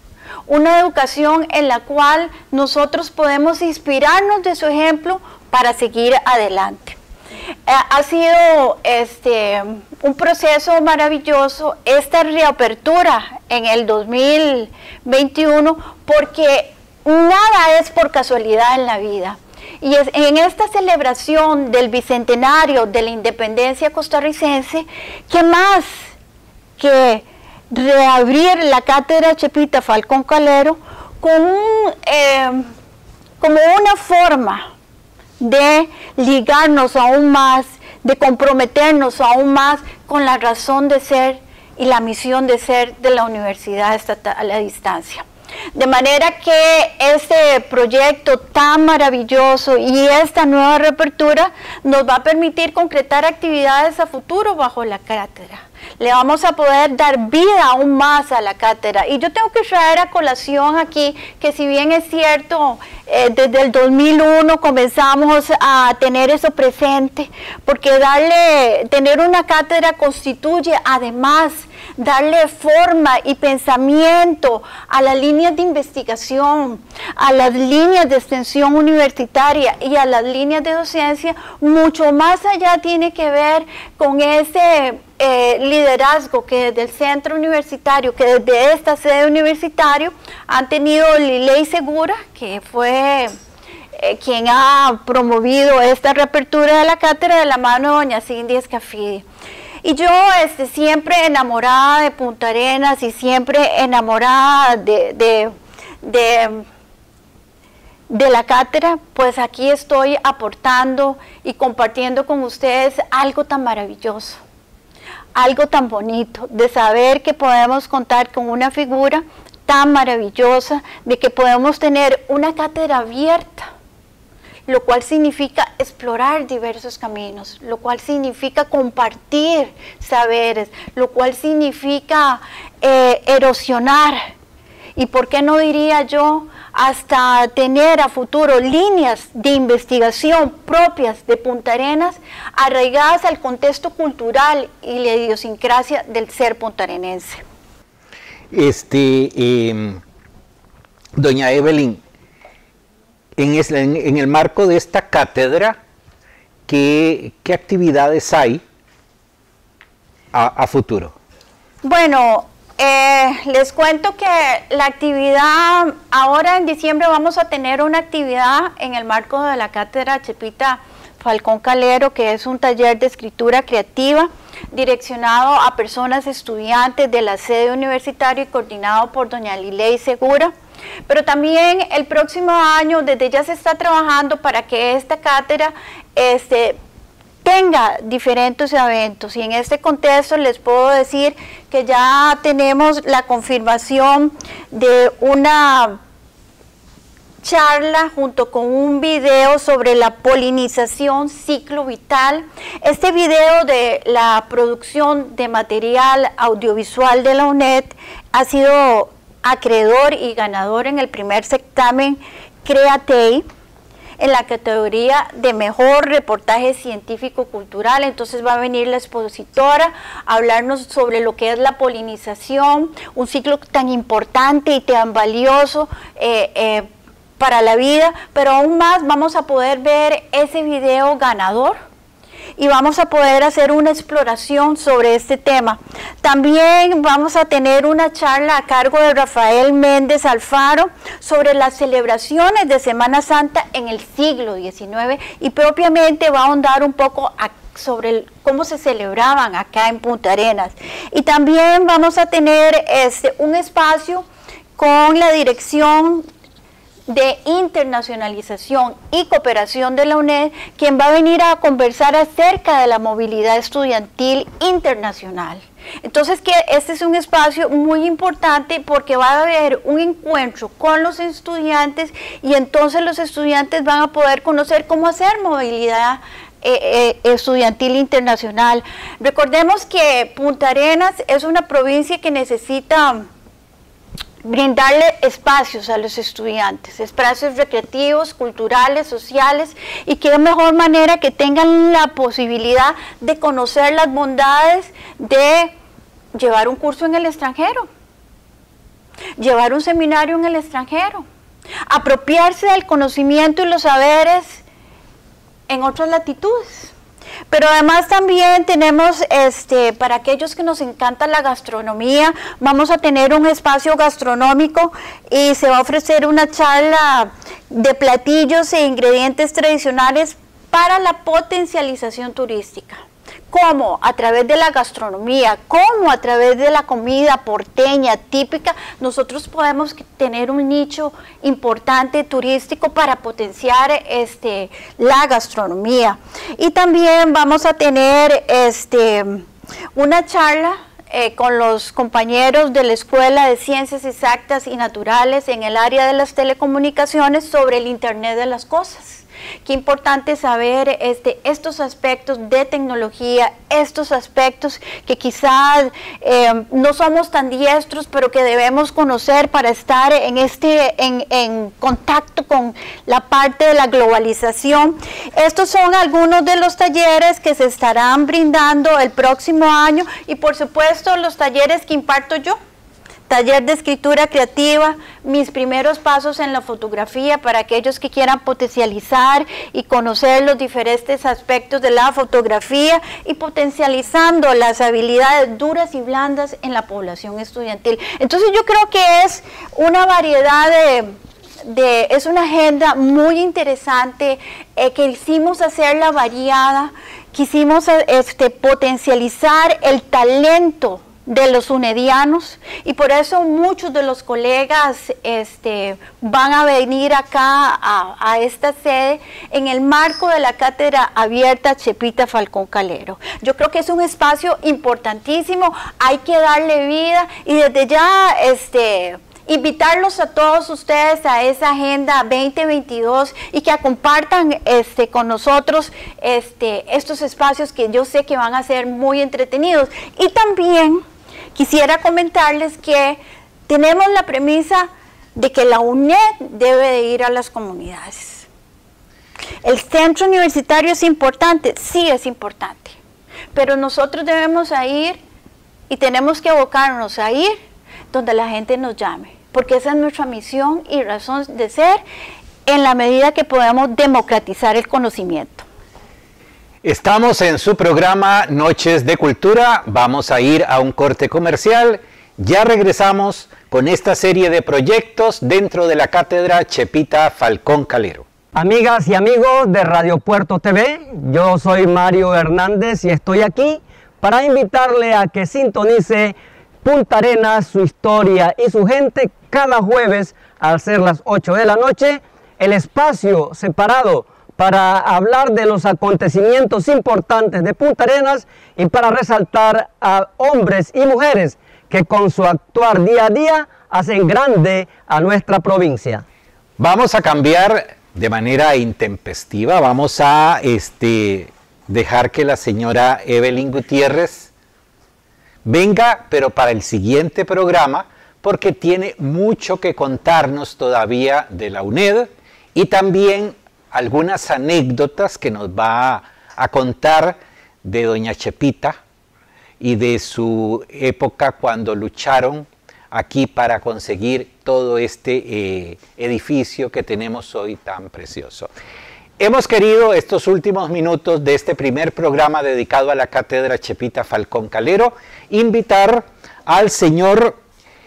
una educación en la cual nosotros podemos inspirarnos de su ejemplo para seguir adelante. Ha sido un proceso maravilloso esta reapertura en el 2021, porque nada es por casualidad en la vida. Y en esta celebración del bicentenario de la independencia costarricense, ¿qué más que reabrir la cátedra Chepita Falcón Calero como una forma de ligarnos aún más, de comprometernos aún más con la razón de ser y la misión de ser de la Universidad Estatal a Distancia? De manera que este proyecto tan maravilloso y esta nueva reapertura nos va a permitir concretar actividades a futuro bajo la cátedra. Le vamos a poder dar vida aún más a la cátedra. Y yo tengo que traer a colación aquí que, si bien es cierto, desde el 2001 comenzamos a tener eso presente, porque tener una cátedra constituye además darle forma y pensamiento a las líneas de investigación, a las líneas de extensión universitaria y a las líneas de docencia. Mucho más allá tiene que ver con ese liderazgo que desde el centro universitario, que desde esta sede universitaria han tenido Liley Segura, que fue quien ha promovido esta reapertura de la cátedra de la mano de doña Cindy Escafidi. Y yo siempre enamorada de Punta Arenas y siempre enamorada de la cátedra, pues aquí estoy aportando y compartiendo con ustedes algo tan maravilloso, algo tan bonito, de saber que podemos contar con una figura tan maravillosa, de que podemos tener una cátedra abierta, lo cual significa explorar diversos caminos, lo cual significa compartir saberes, lo cual significa erosionar, y por qué no diría yo, hasta tener a futuro líneas de investigación propias de Punta Arenas, arraigadas al contexto cultural y la idiosincrasia del ser puntarenense. Doña Evelyn, en el marco de esta cátedra, ¿qué actividades hay a futuro? Bueno, les cuento que la actividad, ahora en diciembre vamos a tener una actividad en el marco de la cátedra Chepita Falcón Calero, que es un taller de escritura creativa direccionado a personas estudiantes de la sede universitaria y coordinado por doña Liley Segura. Pero también el próximo año, desde ya se está trabajando para que esta cátedra tenga diferentes eventos, y en este contexto les puedo decir que ya tenemos la confirmación de una charla junto con un video sobre la polinización ciclo vital. Este video de la producción de material audiovisual de la UNED ha sido acreedor y ganador en el primer certamen CreaTei en la categoría de mejor reportaje científico-cultural. Entonces va a venir la expositora a hablarnos sobre lo que es la polinización, un ciclo tan importante y tan valioso para la vida, pero aún más vamos a poder ver ese video ganador y vamos a poder hacer una exploración sobre este tema. También vamos a tener una charla a cargo de Rafael Méndez Alfaro sobre las celebraciones de Semana Santa en el siglo XIX, y propiamente va a ahondar un poco sobre cómo se celebraban acá en Punta Arenas. Y también vamos a tener un espacio con la dirección de internacionalización y cooperación de la UNED, quien va a venir a conversar acerca de la movilidad estudiantil internacional. Entonces, que este es un espacio muy importante porque va a haber un encuentro con los estudiantes, y entonces los estudiantes van a poder conocer cómo hacer movilidad estudiantil internacional. Recordemos que Punta Arenas es una provincia que necesita brindarle espacios a los estudiantes, espacios recreativos, culturales, sociales, y qué mejor manera que tengan la posibilidad de conocer las bondades de llevar un curso en el extranjero. llevar un seminario en el extranjero, apropiarse del conocimiento y los saberes en otras latitudes. Pero además también tenemos, para aquellos que nos encanta la gastronomía, vamos a tener un espacio gastronómico y se va a ofrecer una charla de platillos e ingredientes tradicionales para la potencialización turística. Cómo a través de la gastronomía, cómo a través de la comida porteña típica, nosotros podemos tener un nicho importante turístico para potenciar la gastronomía. Y también vamos a tener una charla con los compañeros de la Escuela de Ciencias Exactas y Naturales en el área de las telecomunicaciones sobre el Internet de las Cosas. Qué importante saber estos aspectos de tecnología, estos aspectos que quizás no somos tan diestros, pero que debemos conocer para estar en contacto con la parte de la globalización. Estos son algunos de los talleres que se estarán brindando el próximo año y por supuesto los talleres que imparto yo. Taller de escritura creativa, mis primeros pasos en la fotografía para aquellos que quieran potencializar y conocer los diferentes aspectos de la fotografía y potencializando las habilidades duras y blandas en la población estudiantil. Entonces yo creo que es una variedad es una agenda muy interesante que quisimos hacerla variada, quisimos potencializar el talento de los unedianos y por eso muchos de los colegas van a venir acá a esta sede en el marco de la Cátedra Abierta Chepita Falcón Calero. Yo creo que es un espacio importantísimo, hay que darle vida y desde ya invitarlos a todos ustedes a esa Agenda 2022 y que compartan con nosotros estos espacios que yo sé que van a ser muy entretenidos. Y también quisiera comentarles que tenemos la premisa de que la UNED debe de ir a las comunidades. ¿El centro universitario es importante? Sí, es importante. Pero nosotros debemos ir y tenemos que abocarnos a ir donde la gente nos llame, porque esa es nuestra misión y razón de ser en la medida que podamos democratizar el conocimiento. Estamos en su programa Noches de Cultura, vamos a ir a un corte comercial, ya regresamos con esta serie de proyectos dentro de la Cátedra Chepita Falcón Calero. Amigas y amigos de Radio Puerto TV, yo soy Mario Hernández y estoy aquí para invitarle a que sintonice Punta Arenas, su historia y su gente cada jueves al ser las 8 de la noche, el espacio separado para hablar de los acontecimientos importantes de Punta Arenas y para resaltar a hombres y mujeres que con su actuar día a día hacen grande a nuestra provincia. Vamos a cambiar de manera intempestiva, vamos a dejar que la señora Evelyn Gutiérrez venga, pero para el siguiente programa, porque tiene mucho que contarnos todavía de la UNED y también algunas anécdotas que nos va a contar de doña Chepita y de su época cuando lucharon aquí para conseguir todo este edificio que tenemos hoy tan precioso. Hemos querido estos últimos minutos de este primer programa dedicado a la Cátedra Chepita Falcón Calero invitar al señor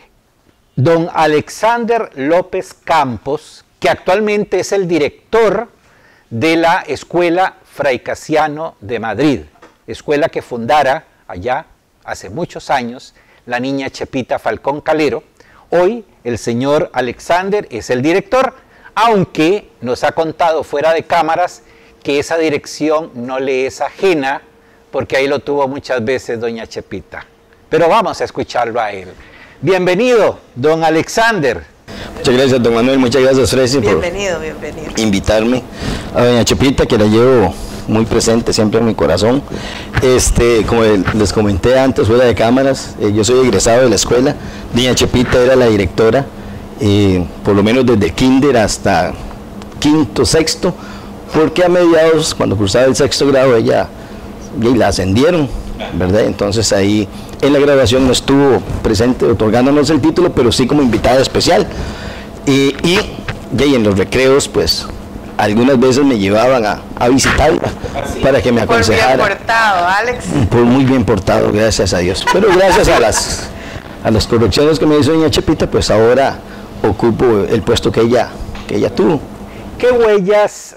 don Alexander López Campos, que actualmente es el director de la Escuela Fray Casiano de Madrid, escuela que fundara allá hace muchos años la niña Chepita Falcón Calero. Hoy el señor Alexander es el director, aunque nos ha contado fuera de cámaras que esa dirección no le es ajena, porque ahí lo tuvo muchas veces doña Chepita. Pero vamos a escucharlo a él. Bienvenido, don Alexander. Muchas gracias, don Manuel, muchas gracias, Fresi, por invitarme a doña Chepita, que la llevo muy presente siempre en mi corazón. Como les comenté antes, fuera de cámaras, yo soy egresado de la escuela. Doña Chepita era la directora, por lo menos desde kinder hasta quinto, sexto, porque a mediados, cuando cursaba el sexto grado, ella la ascendieron ¿verdad? Entonces ahí en la graduación no estuvo presente otorgándonos el título, pero sí como invitada especial. Y en los recreos, pues, algunas veces me llevaban a visitarla para que me aconsejara. Por bien portado, Alex. Por muy bien portado, gracias a Dios. Pero gracias a las correcciones que me hizo doña Chepita, pues ahora ocupo el puesto que ella tuvo. ¿Qué huellas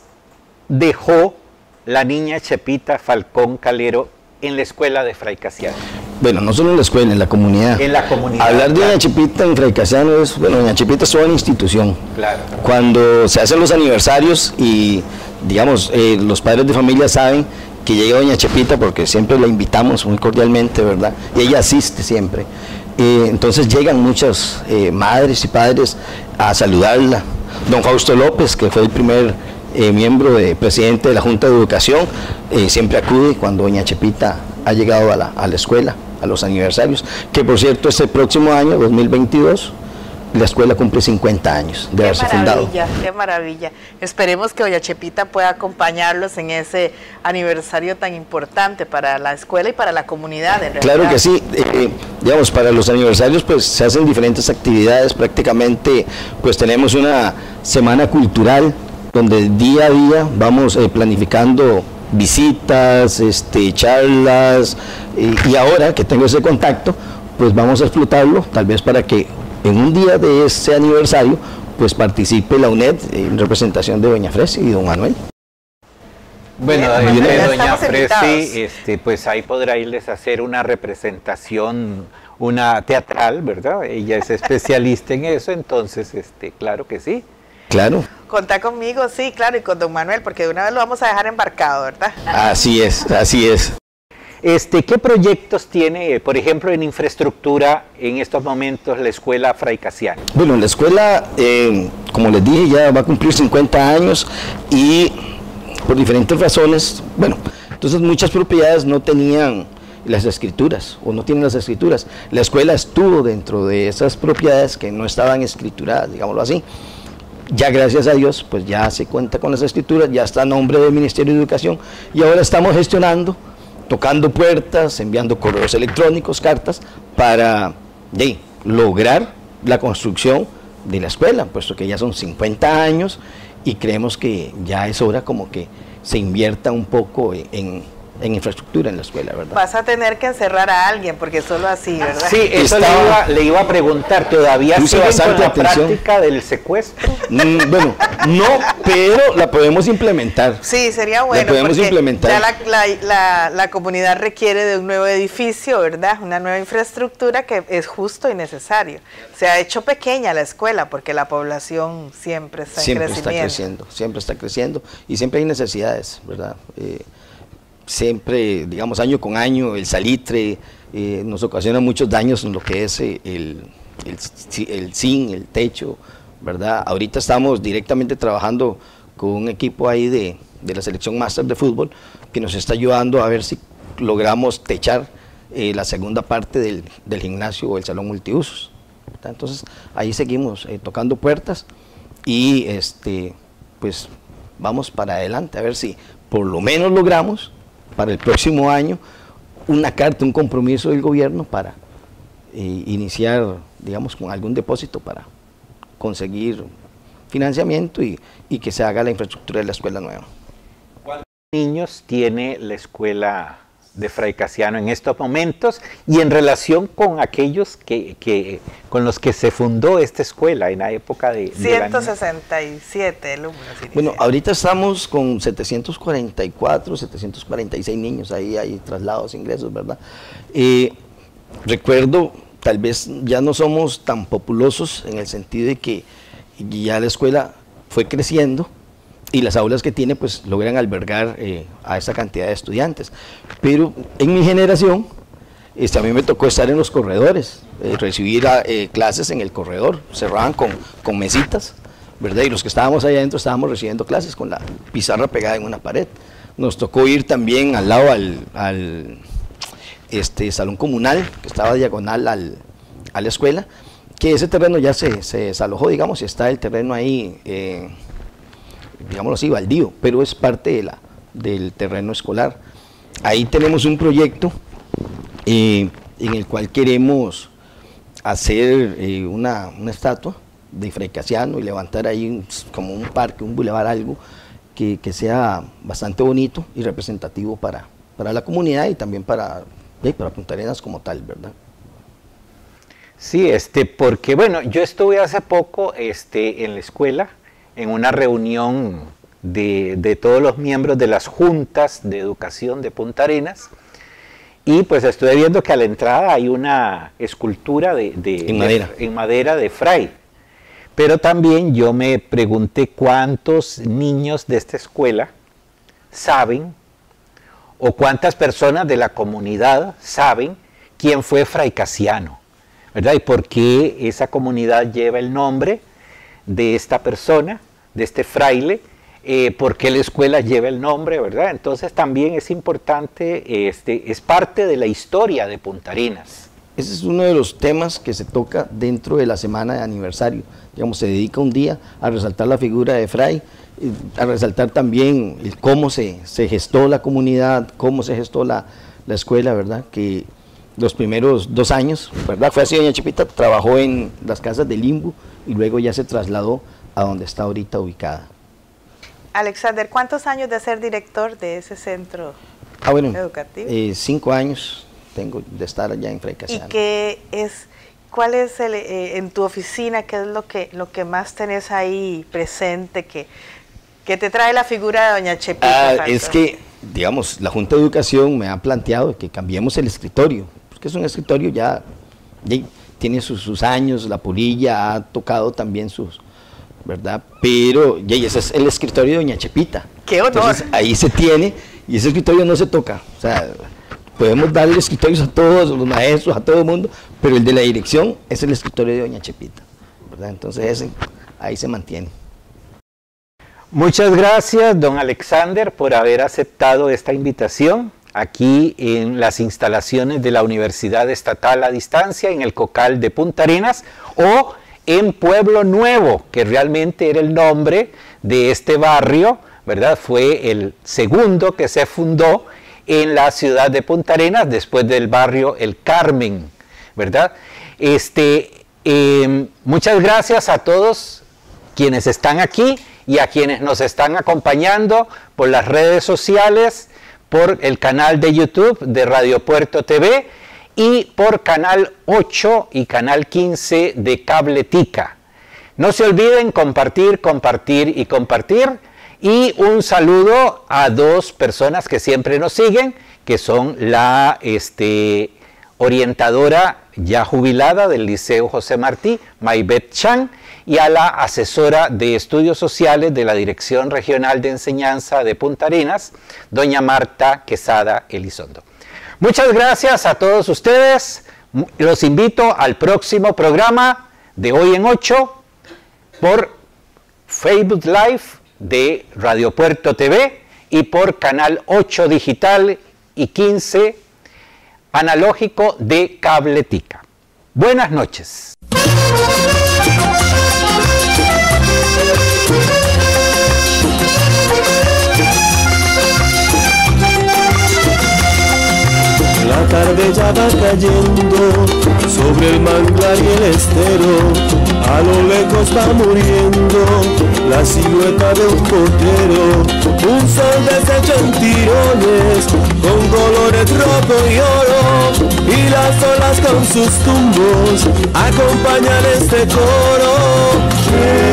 dejó la niña Chepita Falcón Calero en la escuela de Fray Casiano? Bueno, no solo en la escuela, en la comunidad. En la comunidad. Hablar de doña Chepita en Fray Casiano es, bueno, doña Chepita es toda una institución. Claro. Cuando se hacen los aniversarios y, digamos, los padres de familia saben que llega doña Chepita porque siempre la invitamos muy cordialmente, ¿verdad? Y ella asiste siempre. Entonces llegan muchas madres y padres a saludarla. Don Fausto López, que fue el primer presidente de la Junta de Educación, siempre acude cuando doña Chepita ha llegado a la escuela, a los aniversarios, que por cierto este próximo año, 2022, la escuela cumple 50 años de haberse fundado. Qué maravilla. Esperemos que doña Chepita pueda acompañarlos en ese aniversario tan importante para la escuela y para la comunidad. En claro que sí. Digamos, para los aniversarios pues se hacen diferentes actividades, prácticamente pues tenemos una semana cultural donde día a día vamos planificando visitas, charlas, y ahora que tengo ese contacto, pues vamos a explotarlo, tal vez para que en un día de ese aniversario, pues participe la UNED en representación de doña Fresi y don Manuel. Bueno, doña Fresi, pues ahí podrá irles a hacer una representación, una teatral, ¿verdad? Ella es especialista en eso, entonces, claro que sí. Claro. Contá conmigo, sí, claro, y con don Manuel, porque de una vez lo vamos a dejar embarcado, ¿verdad? Así es, así es. ¿Qué proyectos tiene, por ejemplo, en infraestructura en estos momentos la escuela Fray Casiano? Bueno, la escuela, como les dije, ya va a cumplir 50 años y por diferentes razones, bueno, entonces muchas propiedades no tenían las escrituras o no tienen las escrituras. La escuela estuvo dentro de esas propiedades que no estaban escrituradas, digámoslo así. Ya gracias a Dios, pues ya se cuenta con las escrituras, ya está a nombre del Ministerio de Educación y ahora estamos gestionando, tocando puertas, enviando correos electrónicos, cartas, para lograr la construcción de la escuela, puesto que ya son 50 años y creemos que ya es hora como que se invierta un poco en infraestructura en la escuela, ¿verdad? Vas a tener que encerrar a alguien, porque solo así, ¿verdad? Sí, eso le iba a preguntar, ¿todavía siguen con la práctica del secuestro? Bueno, no, pero la podemos implementar. Sí, sería bueno, la podemos implementar. Ya la comunidad requiere de un nuevo edificio, ¿verdad? Una nueva infraestructura que es justo y necesario. Se ha hecho pequeña la escuela, porque la población siempre está en crecimiento. Siempre está creciendo, y siempre hay necesidades, ¿verdad? Siempre, digamos, año con año, el salitre nos ocasiona muchos daños en lo que es el zinc, el techo, ¿verdad? Ahorita estamos directamente trabajando con un equipo ahí de la selección máster de fútbol que nos está ayudando a ver si logramos techar la segunda parte del gimnasio o el salón multiusos, ¿verdad? Entonces ahí seguimos tocando puertas y pues vamos para adelante a ver si por lo menos logramos para el próximo año una carta, un compromiso del gobierno para iniciar, digamos, con algún depósito para conseguir financiamiento y que se haga la infraestructura de la escuela nueva. ¿Cuántos niños tiene la escuela de Fray Casiano en estos momentos y en relación con aquellos con los que se fundó esta escuela en la época de 167 alumnos? Bueno, ahorita estamos con 744, 746 niños, ahí hay traslados, ingresos, ¿verdad? Recuerdo, tal vez ya no somos tan populosos en el sentido de que ya la escuela fue creciendo y las aulas que tiene pues logran albergar a esa cantidad de estudiantes, pero en mi generación a mí me tocó estar en los corredores, recibir clases en el corredor, cerraban con mesitas, ¿verdad? Y los que estábamos allá adentro estábamos recibiendo clases con la pizarra pegada en una pared. Nos tocó ir también al lado al salón comunal que estaba diagonal a la escuela, que ese terreno ya se desalojó, digamos, y está el terreno ahí digámoslo así, baldío, pero es parte del terreno escolar. Ahí tenemos un proyecto en el cual queremos hacer una estatua de Fray Casiano y levantar ahí como un parque, un bulevar, algo que sea bastante bonito y representativo para la comunidad y también para Punta Arenas como tal, ¿verdad? Sí, porque bueno, yo estuve hace poco en la escuela, en una reunión de todos los miembros de las juntas de educación de Punta Arenas, y pues estuve viendo que a la entrada hay una escultura en madera de Fray. Pero también yo me pregunté cuántos niños de esta escuela saben, o cuántas personas de la comunidad saben quién fue Fray Casiano, ¿verdad? Y por qué esa comunidad lleva el nombre de esta persona, de este fraile, por qué la escuela lleva el nombre, ¿verdad? Entonces también es importante, es parte de la historia de Punta Arenas. Ese es uno de los temas que se toca dentro de la semana de aniversario. Digamos, se dedica un día a resaltar la figura de Fray, a resaltar también cómo se gestó la comunidad, cómo se gestó la escuela, ¿verdad? Que los primeros 2 años, ¿verdad? Fue así, doña Chepita, trabajó en las casas de Limbo y luego ya se trasladó a donde está ahorita ubicada. Alexander, ¿cuántos años de ser director de ese centro educativo? 5 años tengo de estar allá en Fray Casiano. ¿Y cuál es en tu oficina, qué es lo que más tenés ahí presente, que te trae la figura de doña Chepita? Es que, digamos, la Junta de Educación me ha planteado que cambiemos el escritorio, porque es un escritorio ya tiene sus años, la polilla ha tocado también ¿verdad? Pero ese es el escritorio de doña Chepita. ¡Qué honor! Entonces, ahí se tiene, y ese escritorio no se toca, o sea, podemos darle escritorios a todos, los maestros, a todo el mundo, pero el de la dirección es el escritorio de doña Chepita, ¿verdad? Entonces ahí se mantiene. Muchas gracias, don Alexander, por haber aceptado esta invitación aquí en las instalaciones de la Universidad Estatal a Distancia, en el Cocal de Punta Arenas, o en Pueblo Nuevo, que realmente era el nombre de este barrio, ¿verdad? Fue el segundo que se fundó en la ciudad de Punta Arenas, después del barrio El Carmen, ¿verdad? Muchas gracias a todos quienes están aquí y a quienes nos están acompañando por las redes sociales, por el canal de YouTube de Radio Puerto TV y por Canal 8 y Canal 15 de Cabletica. No se olviden compartir, compartir y compartir. Y un saludo a 2 personas que siempre nos siguen, que son la orientadora ya jubilada del Liceo José Martí, Maybeth Chan, y a la asesora de estudios sociales de la Dirección Regional de Enseñanza de Punta Arenas, doña Marta Quesada Elizondo. Muchas gracias a todos ustedes. Los invito al próximo programa de Hoy en 8 por Facebook Live de Radio Puerto TV y por Canal 8 Digital y 15 Analógico de Cabletica. Buenas noches. La tarde ya va cayendo sobre el manglar y el estero, a lo lejos va muriendo la silueta de un portero, un sol deshecho en tirones, con colores rojo y oro, y las olas con sus tumbos acompañan este coro.